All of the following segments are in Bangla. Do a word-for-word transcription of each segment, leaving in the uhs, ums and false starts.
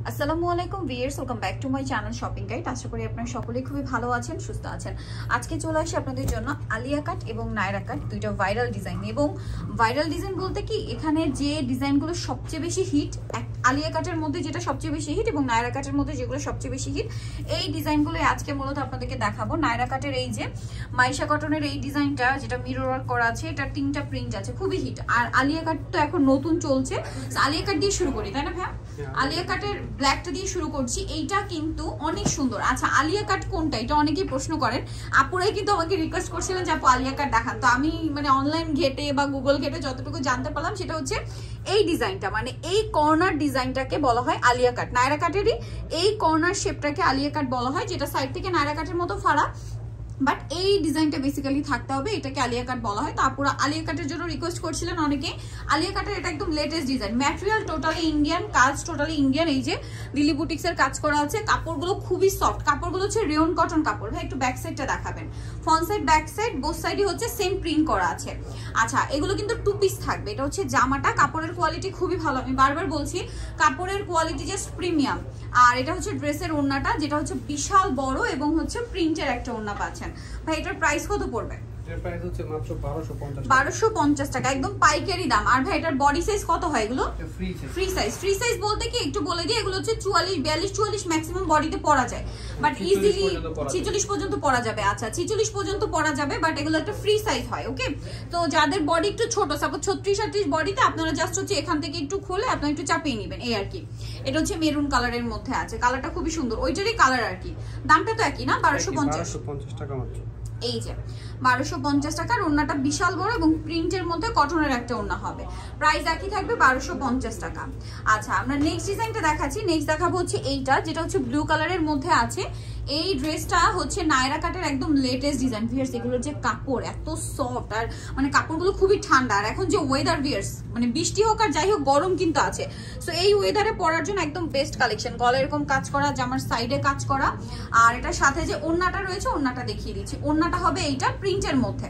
আসসালামু আলাইকুম viewers, welcome back to my channel shopping guide. আশা করি আপনারা সকলেই খুবই ভালো আছেন, সুস্থ আছেন। আজকে চলে আসি আপনাদের জন্য আলিয়া কাট এবং নায়রা কাট, দুইটা ভাইরাল ডিজাইন। এবং ভাইরাল ডিজাইন বলতে কি, এখানে যে ডিজাইনগুলো সবচেয়ে বেশি হিট, আলিয়া কাটের মধ্যে যেটা সবচেয়ে বেশি হিট এবং নায়রা কাটের মধ্যে যেগুলো সবচেয়ে বেশি হিট, এই ডিজাইনগুলো আজকে মূলত আপনাদেরকে দেখাবো। নায়রা কাটের এই যে মাইশা কটনের এই ডিজাইনটা, যেটা মিরর ওয়ার্ক করা আছে, এটা তিনটা প্রিন্ট আছে, খুবই হিট। আর আলিয়া কাট তো এখন নতুন চলছে, আলিয়া কাট দিয়ে শুরু করি, তাই না ভাইয়া? আলিয়া কাটের ব্ল্যাকটা দিয়ে শুরু করছি। এইটা কিন্তু অনেক সুন্দর। আচ্ছা, আলিয়া কাট কোনটা, এটা অনেকেই প্রশ্ন করেন। আপুরাই কিন্তু আমাকে রিকোয়েস্ট করছিলেন যে আপু আলিয়া কাট দেখান। তো আমি মানে অনলাইন ঘেটে বা গুগল ঘেটে যতটুকু জানতে পারলাম সেটা হচ্ছে এই ডিজাইনটা, মানে এই কর্নার ডিজাইনটাকে বলা হয় আলিয়া কাট। নায়রা কাটেরই এই কর্নার শেপটাকে আলিয়া কাট বলা হয়, যেটা সাইড থেকে নায়রা কাটের মতো ফাড়া, বাট এই ডিজাইনটা বেসিক্যালি থাকতে হবে, এটাকে আলিয়া কাট বলা হয়। তো আপুরা আলিয়া কাটের জন্য রিকোয়েস্ট করছিলেন অনেকে। আলিয়া কাটের এটা একদম latest design, material totally Indian, কাজ টোটালি ইন্ডিয়ান। এই যে দিল্লি বুটিক্সের কাজ করা আছে, কাপড়গুলো খুবই সফট, কাপড়গুলো হচ্ছে রেয়ন কটন কাপড়। ভাই একটু ব্যাক সাইডটা দেখাবেন, front side back side both সাইডই হচ্ছে সেম প্রিন্ট করা আছে। আচ্ছা, এগুলো কিন্তু টু পিস থাকবে। এটা হচ্ছে জামাটা, কাপড়ের কোয়ালিটি খুবই ভালো, আমি বারবার বলছি কাপড়ের কোয়ালিটি জাস্ট প্রিমিয়াম। আর এটা হচ্ছে ড্রেসের ওড়নাটা, যেটা হচ্ছে বিশাল বড় এবং হচ্ছে প্রিন্টের একটা ওড়না পাচ্ছেন। ভাই এটার প্রাইস কত পড়বে? এর প্রাইস হচ্ছে মাত্র বারোশো পঞ্চাশ টাকা, একদম পাইকারি দাম। আর ভাই এটার বডি সাইজ কত হয়? এগুলো free size. Free size free size বলতে কি একটু বলে দিই, এগুলো হচ্ছে চুয়াল্লিশ বিয়াল্লিশ চুয়াল্লিশ ম্যাক্সিমাম বডিতে পরা যায়, বাট ইজিলি ছিচল্লিশ পর্যন্ত পরা যাবে। আচ্ছা, ছিচল্লিশ পর্যন্ত পরা যাবে, বাট এগুলো একটা ফ্রি সাইজ হয়। ওকে, তো যাদের বডি একটু ছোট, সাপোজ ছত্রিশ আটত্রিশ বডিতে, আপনারা জাস্ট হচ্ছে এখান থেকে একটু খুলে আপনারা একটু চাপিয়ে নেবেন, এই আর কি। এটা হচ্ছে মেরুন কালারের মধ্যে আছে, কালারটা খুবই সুন্দর, ওইটারই কালার আর কি। দামটা তো একই না, বারোশো পঞ্চাশ টাকা মাত্র। এই যে বারোশো পঞ্চাশ টাকার ওড়নাটা বিশাল বড় এবং প্রিন্টের মধ্যে কটনের একটা ওড়না হবে, প্রাইস একই থাকবে বারোশো পঞ্চাশ টাকা। আচ্ছা, আমরা নেক্সট ডিজাইনটা দেখাচ্ছি। নেক্সট দেখাবো হচ্ছে এইটা, যেটা হচ্ছে ব্লু কালারের মধ্যে আছে। এই ড্রেসটা হচ্ছে নায়রা কাটের একদম লেটেস্ট ডিজাইন। ভিয়ার্স, এগুলোর যে কাপড় এত সফট, আর মানে কাপড়গুলো খুবই ঠান্ডা। আর এখন যে ওয়েদার ভিয়ার্স, মানে বৃষ্টি হোক আর যাই হোক, গরম কিন্তু আছে, সো এই ওয়েদারে পরার জন্য একদম বেস্ট কালেকশন। গলা এরকম কাজ করা, জামার সাইডে কাজ করা, আর এটার সাথে যে ওড়নাটা রয়েছে, ওড়নাটা দেখিয়ে দিচ্ছি। ওড়নাটা হবে এইটা প্রিন্টের মধ্যে,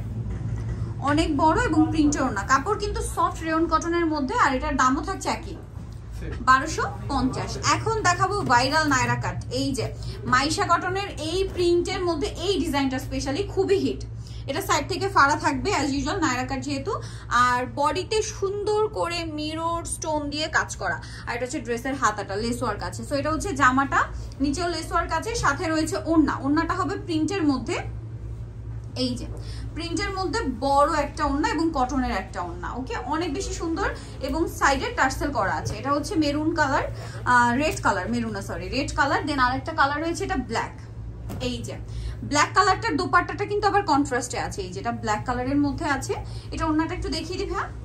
অনেক বড় এবং প্রিন্টের ওড়না। কাপড় কিন্তু সফট রেয়ন কটনের মধ্যে, আর এটার দামও থাকছে একই, বারোশো পঞ্চাশ। এখন দেখাবো ভাইরাল নায়রা কাট। এই যে মাইশা কটনের এই প্রিন্টের মধ্যে এই ডিজাইনটা স্পেশালি খুবই হিট। এটা সাইড থেকে ফাড়া থাকবে অ্যাজ ইউজুয়াল, নায়রা কাট যেহেতু। আর বডিতে সুন্দর করে মিরর স্টোন দিয়ে কাজ করা। আর এটা হচ্ছে ড্রেসের হাতাটা, লেস ওয়ার্ক আছে। সো এটা হচ্ছে জামাটা, নিচেও লেস ওয়ার্ক আছে, সাথে রয়েছে ওড়না। ওড়নাটা হবে প্রিন্টের মধ্যে, এই যে প্রিন্টের মধ্যে বড় একটা ওড়না এবং কটনের একটা ওড়না। ওকে, অনেক বেশি সুন্দর। এবং সাইডে টার্সেল করা আছে। এটা হচ্ছে maroon colour, red colour, maroon না সরি রেড কালার। দেন আরেকটা কালার রয়েছে, এটা ব্ল্যাক। এই যে ব্ল্যাক কালারটার দোপাট্টাটা কিন্তু আবার কন্ট্রাস্টে আছে, এই যেটা ব্ল্যাক কালারের মধ্যে আছে। এটা ওড়নাটা একটু দেখিয়ে দিই হ্যাঁ।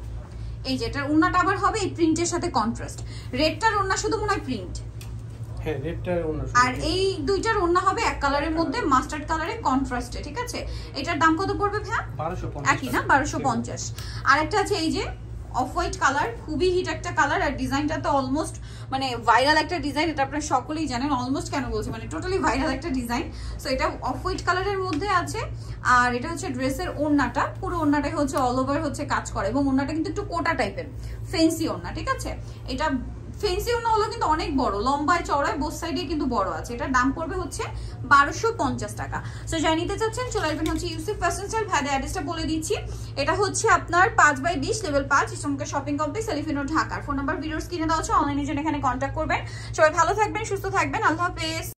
এই যে এটার ওড়নাটা আবার হবে এই প্রিন্টের সাথে কন্ট্রাস্ট। রেডটার ওড়না শুধু মনে হয় প্রিন্ট, হ্যাঁ রেডটার ওড়না, আর এই দুইটার ওড়না হবে এক কালারের মধ্যে, মাস্টার্ড কালারে কন্ট্রাস্টে। ঠিক আছে, এটার দাম কত পড়বে ভাইয়া? বারোশো পঞ্চাশ একই না, বারোশো পঞ্চাশ। আর একটা আছে এই যে অফ হোয়াইট কালার, খুবই হিট একটা কালার। আর ডিজাইনটা তো অলমোস্ট মানে ভাইরাল একটা ডিজাইন, এটা আপনারা সকলেই জানেন। অলমোস্ট কেন বলছি, মানে টোটালি ভাইরাল একটা ডিজাইন। সো এটা অফ হোয়াইট কালারের মধ্যে আছে। আর এটা হচ্ছে ড্রেসের ওড়নাটা, পুরো ওড়নাটাই হচ্ছে অল ওভার হচ্ছে কাজ করে, এবং ওড়নাটা কিন্তু একটু কোটা টাইপের, ফেন্সি ওড়না। ঠিক আছে, এটা ফেন্সি ওড়না হলো কিন্তু অনেক বড়, লম্বায় চওড়ায় বোথ সাইডে কিন্তু বড় আছে। এটার দাম পড়বে হচ্ছে বারোশো পঞ্চাশ টাকা। সো যাই নিতে চাচ্ছেন চলে আসবেন হচ্ছে ইউসুফ ফ্যাশন স্টাইল। ভাইদের অ্যাড্রেসটা বলে দিচ্ছি, এটা হচ্ছে আপনার পাঁচ বাই বিশ লেভেল পাঁচ ইসলামকে শপিং কমপ্লেক্স, এলিফেন্ট ঢাকার। ফোন নাম্বার ভিডিওর স্ক্রিনে দেওয়া আছে, অনলাইনে জন্য এখানে কন্ট্যাক্ট করবেন। সবাই ভালো থাকবেন, সুস্থ থাকবেন, আল্লাহ হাফেজ।